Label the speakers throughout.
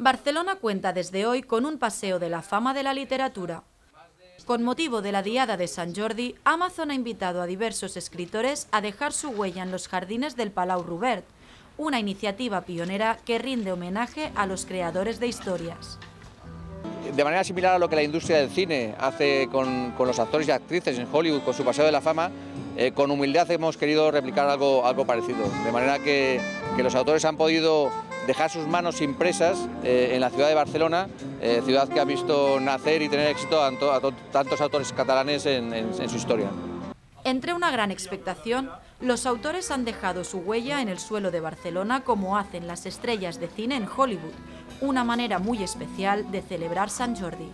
Speaker 1: Barcelona cuenta desde hoy con un paseo de la fama de la literatura. Con motivo de la Diada de Sant Jordi, Amazon ha invitado a diversos escritores a dejar su huella en los jardines del Palau Robert, una iniciativa pionera que rinde homenaje a los creadores de historias.
Speaker 2: De manera similar a lo que la industria del cine hace con los actores y actrices en Hollywood, con su paseo de la fama, con humildad hemos querido replicar algo parecido. De manera que los autores han podido dejar sus manos impresas en la ciudad de Barcelona, ciudad que ha visto nacer y tener éxito a tantos autores catalanes en su historia.
Speaker 1: Entre una gran expectación, los autores han dejado su huella en el suelo de Barcelona como hacen las estrellas de cine en Hollywood, una manera muy especial de celebrar Sant Jordi.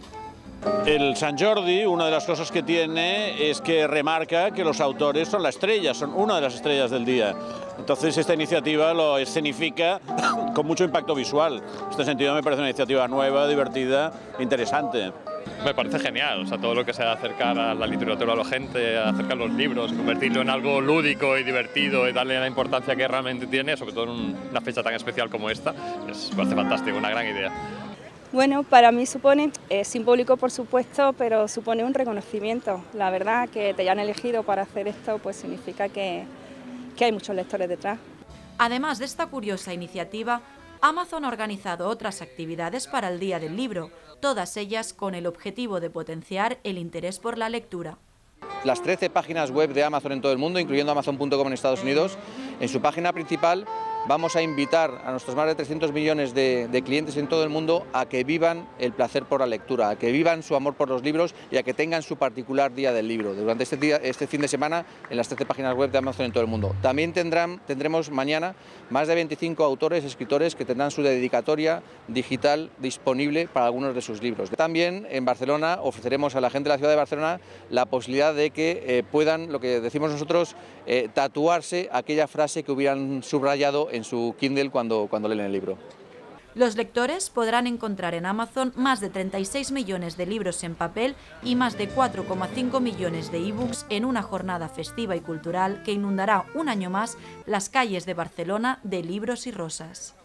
Speaker 3: El Sant Jordi, una de las cosas que tiene es que remarca que los autores son la estrella, son una de las estrellas del día. Entonces esta iniciativa lo escenifica con mucho impacto visual. En este sentido me parece una iniciativa nueva, divertida, interesante.
Speaker 4: Me parece genial, o sea, todo lo que sea acercar a la literatura a la gente, acercar los libros, convertirlo en algo lúdico y divertido y darle la importancia que realmente tiene, sobre todo en una fecha tan especial como esta, me parece fantástico, una gran idea.
Speaker 5: Bueno, para mí supone, es simbólico por supuesto, pero supone un reconocimiento. La verdad que te hayan elegido para hacer esto pues significa que hay muchos lectores detrás.
Speaker 1: Además de esta curiosa iniciativa, Amazon ha organizado otras actividades para el Día del Libro, todas ellas con el objetivo de potenciar el interés por la lectura.
Speaker 2: Las 13 páginas web de Amazon en todo el mundo, incluyendo Amazon.com en Estados Unidos, en su página principal vamos a invitar a nuestros más de 300 millones de clientes en todo el mundo a que vivan el placer por la lectura, a que vivan su amor por los libros y a que tengan su particular día del libro durante este fin de semana en las 13 páginas web de Amazon en todo el mundo. También tendremos mañana más de 25 autores, escritores que tendrán su dedicatoria digital disponible para algunos de sus libros. También en Barcelona ofreceremos a la gente de la ciudad de Barcelona la posibilidad de que puedan, lo que decimos nosotros, tatuarse aquella frase que hubieran subrayado en su Kindle cuando leen el libro.
Speaker 1: Los lectores podrán encontrar en Amazon más de 36 millones de libros en papel y más de 4,5 millones de ebooks en una jornada festiva y cultural que inundará un año más las calles de Barcelona de libros y rosas.